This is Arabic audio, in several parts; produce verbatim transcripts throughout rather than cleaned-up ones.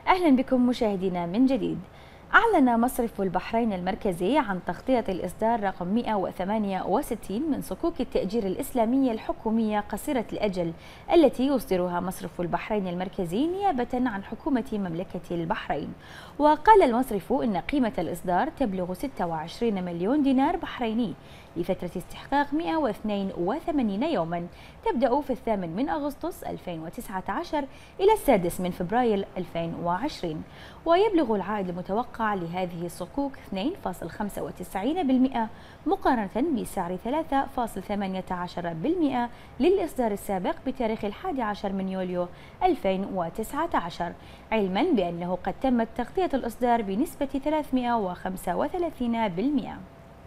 أهلا بكم مشاهدينا من جديد. أعلن مصرف البحرين المركزي عن تغطية الإصدار رقم مئة وثمانية وستين من صكوك التأجير الإسلامية الحكومية قصيرة الأجل التي يصدرها مصرف البحرين المركزي نيابة عن حكومة مملكة البحرين. وقال المصرف إن قيمة الإصدار تبلغ ستة وعشرين مليون دينار بحريني لفترة استحقاق مئة واثنين وثمانين يوما تبدأ في الثامن من أغسطس ألفين وتسعة عشر إلى السادس من فبراير ألفين وعشرين، ويبلغ العائد المتوقع لهذه الصكوك اثنين فاصلة خمسة وتسعين بالمئة مقارنة بسعر ثلاثة فاصلة ثمانية عشر بالمئة للإصدار السابق بتاريخ الحادي عشر من يوليو ألفين وتسعة عشر، علما بأنه قد تمت تغطية الإصدار بنسبة ثلاثمئة وخمسة وثلاثين بالمئة.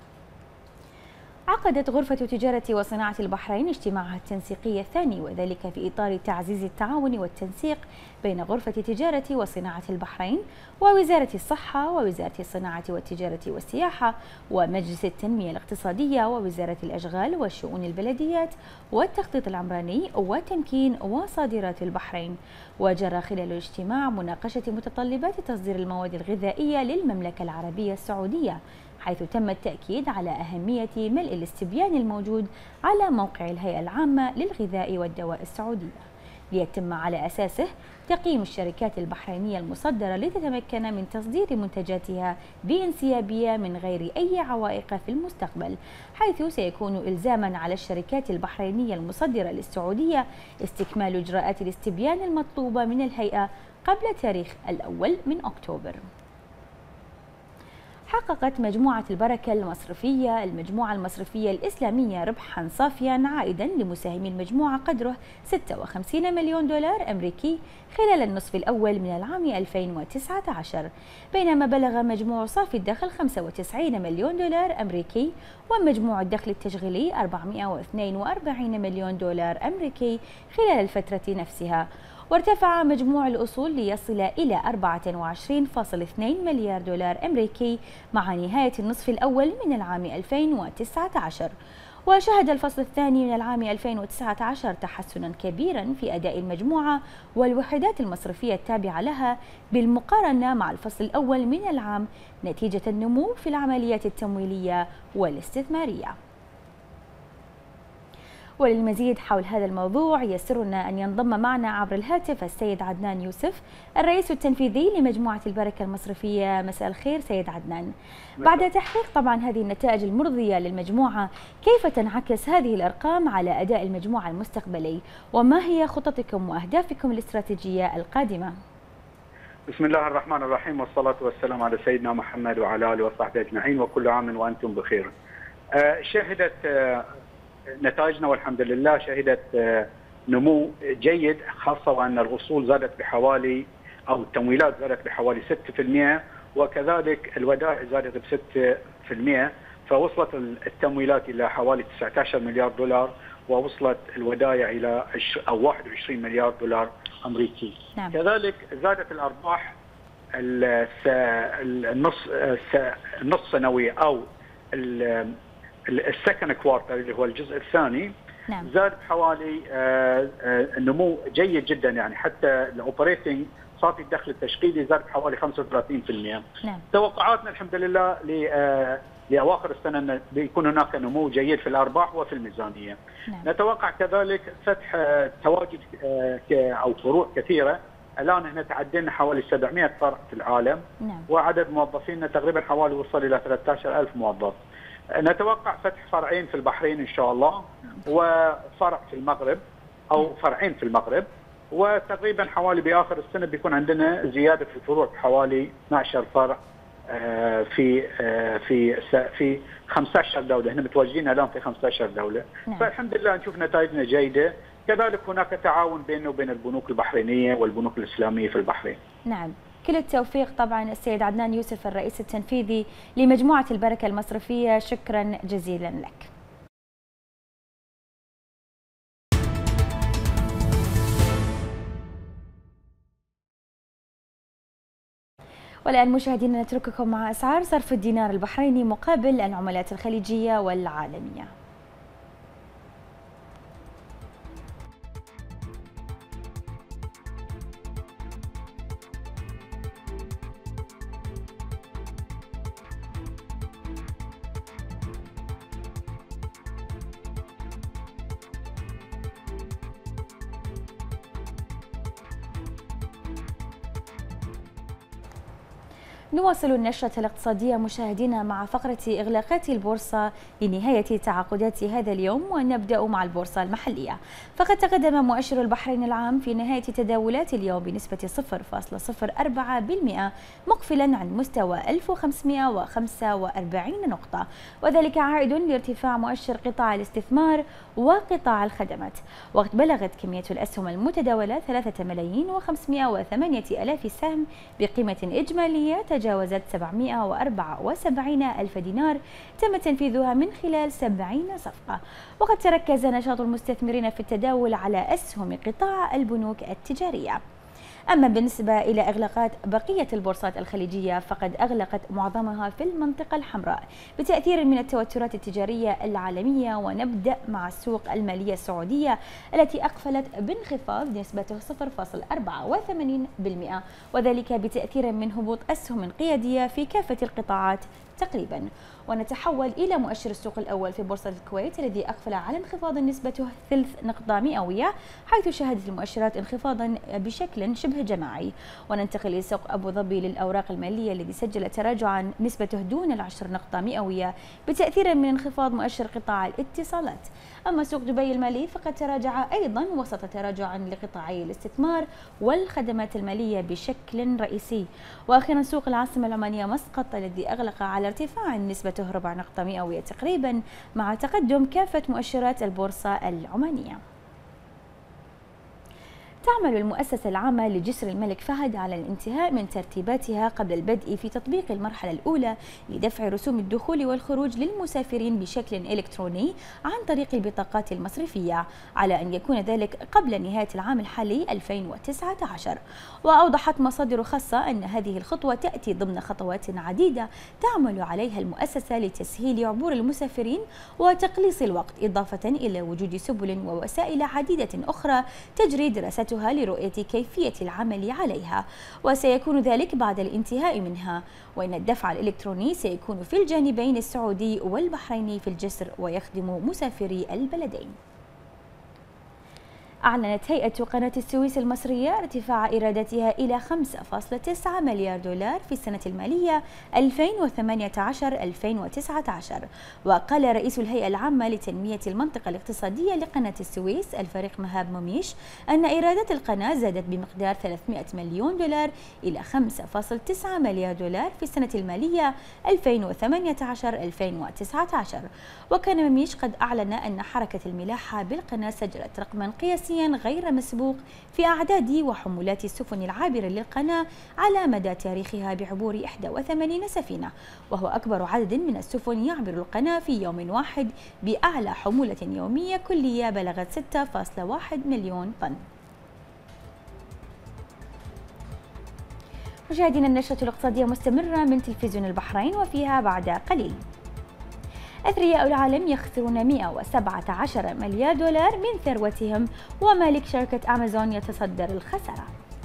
عقدت غرفة تجارة وصناعة البحرين اجتماعها التنسيقي الثاني، وذلك في إطار تعزيز التعاون والتنسيق بين غرفة تجارة وصناعة البحرين ووزارة الصحة ووزارة الصناعة والتجارة والسياحة ومجلس التنمية الاقتصادية ووزارة الأشغال والشؤون البلديات والتخطيط العمراني وتمكين وصادرات البحرين. وجرى خلال الاجتماع مناقشة متطلبات تصدير المواد الغذائية للمملكة العربية السعودية، حيث تم التأكيد على أهمية ملء الاستبيان الموجود على موقع الهيئة العامة للغذاء والدواء السعودية، ليتم على أساسه تقييم الشركات البحرينية المصدرة لتتمكن من تصدير منتجاتها بانسيابية من غير أي عوائق في المستقبل، حيث سيكون إلزاما على الشركات البحرينية المصدرة للسعودية استكمال إجراءات الاستبيان المطلوبة من الهيئة قبل تاريخ الأول من أكتوبر. حققت مجموعة البركة المصرفية المجموعة المصرفية الإسلامية ربحا صافيا عائدا لمساهمي المجموعة قدره ستة وخمسين مليون دولار أمريكي خلال النصف الأول من العام ألفين وتسعة عشر، بينما بلغ مجموع صافي الدخل خمسة وتسعين مليون دولار أمريكي ومجموع الدخل التشغيلي أربعمئة واثنين وأربعين مليون دولار أمريكي خلال الفترة نفسها. وارتفع مجموع الأصول ليصل إلى أربعة وعشرين فاصلة اثنين مليار دولار أمريكي مع نهاية النصف الأول من العام ألفين وتسعة عشر. وشهد الفصل الثاني من العام ألفين وتسعة عشر تحسنا كبيرا في أداء المجموعة والوحدات المصرفية التابعة لها بالمقارنة مع الفصل الأول من العام نتيجة النمو في العمليات التمويلية والاستثمارية. وللمزيد حول هذا الموضوع يسرنا أن ينضم معنا عبر الهاتف السيد عدنان يوسف الرئيس التنفيذي لمجموعة البركة المصرفية. مساء الخير سيد عدنان. بعد تحقيق طبعا هذه النتائج المرضية للمجموعة، كيف تنعكس هذه الأرقام على أداء المجموعة المستقبلي، وما هي خططكم وأهدافكم الاستراتيجية القادمة؟ بسم الله الرحمن الرحيم، والصلاة والسلام على سيدنا محمد وعلى آله وصحبه أجمعين، وكل عام وأنتم بخير. شهدت نتائجنا والحمد لله شهدت نمو جيد، خاصة وأن الأصول زادت بحوالي أو التمويلات زادت بحوالي ستة بالمئة، وكذلك الودائع زادت ب ستة بالمئة، فوصلت التمويلات إلى حوالي تسعة عشر مليار دولار، ووصلت الودائع إلى أو واحد وعشرين مليار دولار أمريكي. نعم. كذلك زادت الأرباح النص النص سنوي أو السكند كوارتر اللي هو الجزء الثاني. نعم. زاد بحوالي نمو جيد جدا، يعني حتى الاوبريتنج صافي الدخل التشغيلي زاد بحوالي خمسة وثلاثين بالمئة. نعم. توقعاتنا الحمد لله لاواخر السنه ان بيكون هناك نمو جيد في الارباح وفي الميزانيه. نعم. نتوقع كذلك فتح تواجد او فروع كثيره. الان احنا تعدينا حوالي سبعمئة فرع في العالم. نعم. وعدد موظفينا تقريبا حوالي وصل الى ثلاثة عشر ألف موظف. نتوقع فتح فرعين في البحرين إن شاء الله، وفرع في المغرب أو فرعين في المغرب، وتقريبا حوالي بآخر السنة بيكون عندنا زيادة في الفروع بحوالي اثني عشر فرع في في في خمسة عشر دولة. احنا متواجدين الآن في خمسة عشر دولة. نعم. فالحمد لله نشوف نتائجنا جيدة. كذلك هناك تعاون بيننا وبين البنوك البحرينية والبنوك الإسلامية في البحرين. نعم. كل التوفيق طبعا السيد عدنان يوسف الرئيس التنفيذي لمجموعة البركة المصرفية، شكرا جزيلا لك. والآن مشاهدينا نترككم مع أسعار صرف الدينار البحريني مقابل العملات الخليجية والعالمية. نواصل النشرة الاقتصادية مشاهدينا مع فقرة إغلاقات البورصة لنهاية تعاقدات هذا اليوم، ونبدأ مع البورصة المحلية. فقد تقدم مؤشر البحرين العام في نهاية تداولات اليوم بنسبة صفر فاصلة صفر أربعة بالمئة مقفلا عند مستوى ألف وخمسمئة وخمسة وأربعين نقطة، وذلك عائد لارتفاع مؤشر قطاع الاستثمار وقطاع الخدمات. وقد بلغت كمية الأسهم المتداولة ثلاثة ملايين وخمسمئة وثمانية آلاف سهم بقيمة إجمالية تجاوزت سبعمئة وأربعة وسبعين ألف دينار تم تنفيذها من خلال سبعين صفقة. وقد تركز نشاط المستثمرين في التداول على أسهم قطاع البنوك التجارية. أما بالنسبة إلى إغلاقات بقية البورصات الخليجية فقد أغلقت معظمها في المنطقة الحمراء بتأثير من التوترات التجارية العالمية. ونبدأ مع السوق المالية السعودية التي أقفلت بانخفاض نسبته صفر فاصلة أربعة وثمانين بالمئة، وذلك بتأثير من هبوط أسهم قيادية في كافة القطاعات تقريبا. ونتحول إلى مؤشر السوق الأول في بورصة الكويت الذي أقفل على انخفاض نسبته ثلث نقطة مئوية، حيث شهدت المؤشرات انخفاضا بشكل شبه جماعي. وننتقل لسوق أبو ظبي للأوراق المالية الذي سجل تراجعا نسبته دون العشر نقطة مئوية بتأثير من انخفاض مؤشر قطاع الاتصالات. أما سوق دبي المالي فقد تراجع أيضا وسط تراجع لقطاعي الاستثمار والخدمات المالية بشكل رئيسي. وأخيرا سوق العاصمة العمانية مسقط الذي أغلق على ارتفاع نسبته ربع نقطة مئوية تقريبا مع تقدم كافة مؤشرات البورصة العمانية. تعمل المؤسسة العامة لجسر الملك فهد على الانتهاء من ترتيباتها قبل البدء في تطبيق المرحلة الأولى لدفع رسوم الدخول والخروج للمسافرين بشكل إلكتروني عن طريق البطاقات المصرفية، على أن يكون ذلك قبل نهاية العام الحالي ألفين وتسعة عشر. وأوضحت مصادر خاصة أن هذه الخطوة تأتي ضمن خطوات عديدة تعمل عليها المؤسسة لتسهيل عبور المسافرين وتقليص الوقت، إضافة إلى وجود سبل ووسائل عديدة أخرى تجري دراستها لرؤية كيفية العمل عليها، وسيكون ذلك بعد الانتهاء منها. وإن الدفع الإلكتروني سيكون في الجانبين السعودي والبحريني في الجسر ويخدم مسافري البلدين. أعلنت هيئة قناة السويس المصرية ارتفاع إيراداتها إلى خمسة فاصلة تسعة مليار دولار في السنة المالية ألفين وثمانية عشر ألفين وتسعة عشر. وقال رئيس الهيئة العامة لتنمية المنطقة الاقتصادية لقناة السويس الفريق مهاب مميش أن إيرادات القناة زادت بمقدار ثلاثمئة مليون دولار إلى خمسة فاصلة تسعة مليار دولار في السنة المالية ألفين وثمانية عشر ألفين وتسعة عشر. وكان مميش قد أعلن أن حركة الملاحة بالقناة سجلت رقما قياسيا غير مسبوق في أعداد وحمولات السفن العابرة للقناة على مدى تاريخها بعبور إحدى وثمانين سفينة، وهو أكبر عدد من السفن يعبر القناة في يوم واحد بأعلى حمولة يومية كلية بلغت ستة فاصلة واحد مليون طن. مشاهدينا النشرة الاقتصادية مستمرة من تلفزيون البحرين وفيها بعد قليل. أثرياء العالم يخسرون مئة وسبعة عشر مليار دولار من ثروتهم، ومالك شركة أمازون يتصدر الخسارة.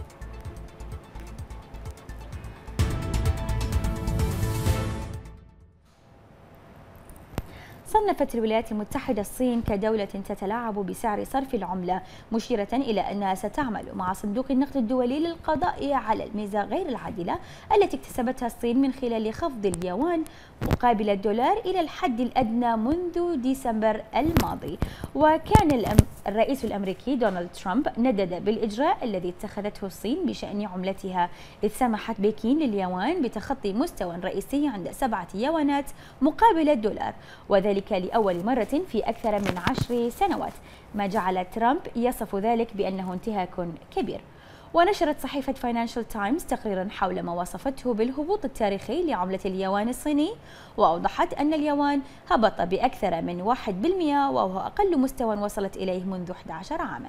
صنفت الولايات المتحدة الصين كدولة تتلاعب بسعر صرف العملة، مشيرة إلى أنها ستعمل مع صندوق النقد الدولي للقضاء على الميزة غير العادلة التي اكتسبتها الصين من خلال خفض اليوان مقابل الدولار إلى الحد الأدنى منذ ديسمبر الماضي. وكان الرئيس الأمريكي دونالد ترامب ندد بالإجراء الذي اتخذته الصين بشأن عملتها، إذ سمحت بكين لليوان بتخطي مستوى رئيسي عند سبعة يوانات مقابل الدولار، وذلك لأول مرة في أكثر من عشر سنوات، ما جعل ترامب يصف ذلك بأنه انتهاك كبير. ونشرت صحيفة فاينانشال تايمز تقريرا حول ما وصفته بالهبوط التاريخي لعملة اليوان الصيني، وأوضحت أن اليوان هبط بأكثر من واحد بالمئة وهو أقل مستوى وصلت إليه منذ أحد عشر عاما.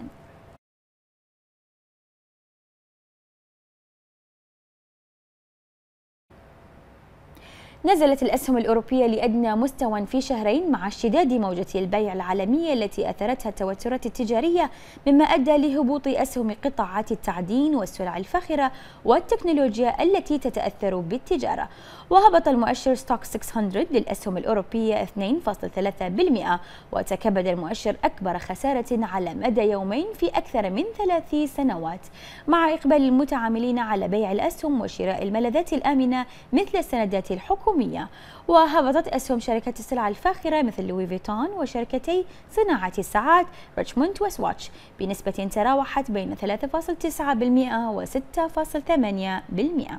نزلت الأسهم الأوروبية لأدنى مستوى في شهرين مع اشتداد موجة البيع العالمية التي أثرتها التوترات التجارية، مما أدى لهبوط أسهم قطاعات التعدين والسلع الفاخرة والتكنولوجيا التي تتأثر بالتجارة. وهبط المؤشر ستوك ستمائة للأسهم الأوروبية اثنين فاصلة ثلاثة بالمئة، وتكبد المؤشر أكبر خسارة على مدى يومين في أكثر من ثلاث سنوات، مع إقبال المتعاملين على بيع الأسهم وشراء الملاذات الآمنة مثل السندات الحكومية. وهبطت أسهم شركة السلع الفاخرة مثل لوي فيتون وشركتي صناعة الساعات ريتشموند وسواتش بنسبة تراوحت بين ثلاثة فاصلة تسعة بالمئة و ستة فاصلة ثمانية بالمئة.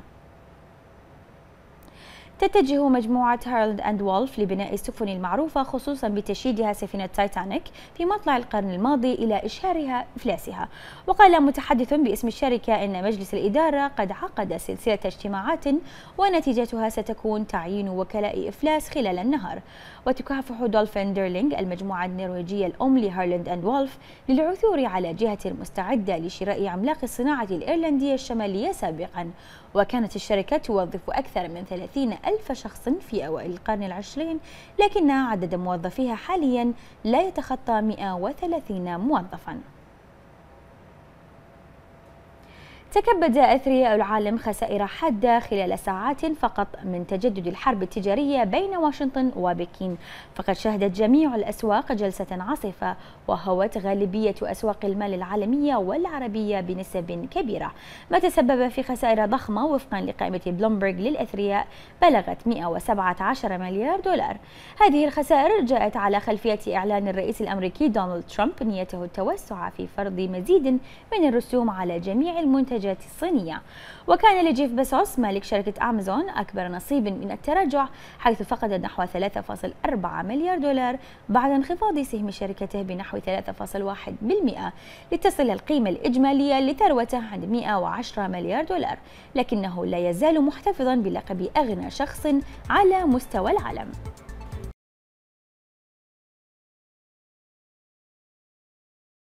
تتجه مجموعة هارلاند أند وولف لبناء السفن المعروفة خصوصا بتشييدها سفينة تايتانيك في مطلع القرن الماضي إلى إشهارها إفلاسها. وقال متحدث باسم الشركة إن مجلس الإدارة قد عقد سلسلة اجتماعات ونتيجتها ستكون تعيين وكلاء إفلاس خلال النهار. وتكافح دولفين ديرلينغ المجموعة النرويجية الأم لهارلاند أند وولف للعثور على جهة مستعدة لشراء عملاق الصناعة الإيرلندية الشمالية سابقا. وكانت الشركة توظف أكثر من ثلاثين ألف شخص في أوائل القرن العشرين، لكن عدد موظفيها حاليا لا يتخطى مئة وثلاثين موظفا. تكبد أثرياء العالم خسائر حادة خلال ساعات فقط من تجدد الحرب التجارية بين واشنطن وبكين، فقد شهدت جميع الأسواق جلسة عاصفة وهوت غالبية أسواق المال العالمية والعربية بنسب كبيرة، ما تسبب في خسائر ضخمة وفقا لقائمة بلومبرغ للأثرياء بلغت مئة وسبعة عشر مليار دولار. هذه الخسائر جاءت على خلفية إعلان الرئيس الأمريكي دونالد ترامب نيته التوسع في فرض مزيد من الرسوم على جميع المنتجات الصينية. وكان لجيف بيزوس مالك شركة أمازون أكبر نصيب من التراجع، حيث فقد نحو ثلاثة فاصلة أربعة مليار دولار بعد انخفاض سهم شركته بنحو ثلاثة فاصلة واحد بالمئة لتصل القيمة الإجمالية لثروته عند مئة وعشرة مليار دولار، لكنه لا يزال محتفظا بلقب أغنى شخص على مستوى العالم.